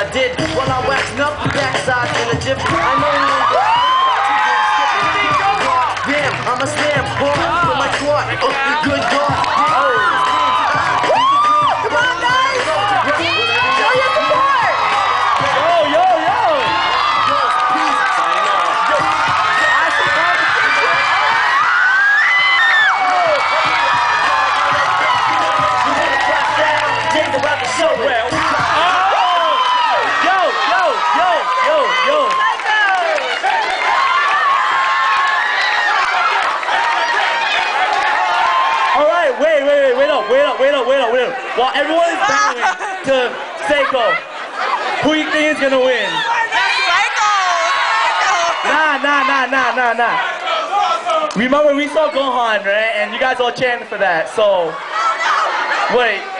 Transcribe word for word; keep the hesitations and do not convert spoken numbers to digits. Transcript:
I did. While I'm waxing up the backside in the gym, I know you don't go. Damn, I'm a slam, boy, for my squad. Oh, good God. Come on, guys! Show your support! Yo, yo, yo! Think about the show, well. Yo, yo, yo, yo, yo! All right, wait, wait, wait, wait up, wait up, wait up, wait up, wait up. While everyone is bowing to Seiko, who you think is gonna win? Seiko! Nah, nah, nah, nah, nah, nah. Remember we saw Gohan, right? And you guys all chanted for that. So, wait.